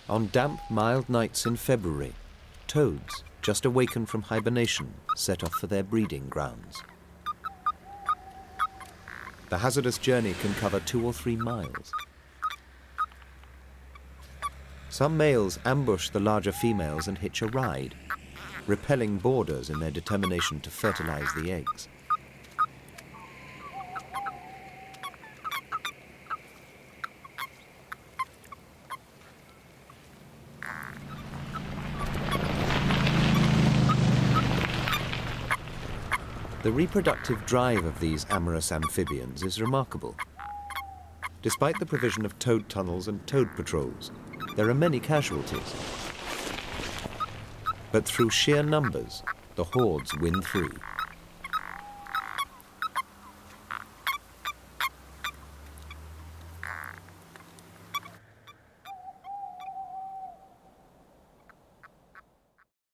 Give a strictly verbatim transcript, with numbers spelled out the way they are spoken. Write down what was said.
On damp, mild nights in February, toads, just awakened from hibernation, set off for their breeding grounds. The hazardous journey can cover two or three miles. Some males ambush the larger females and hitch a ride, repelling boarders in their determination to fertilize the eggs. The reproductive drive of these amorous amphibians is remarkable. Despite the provision of toad tunnels and toad patrols, there are many casualties. But through sheer numbers, the hordes win through.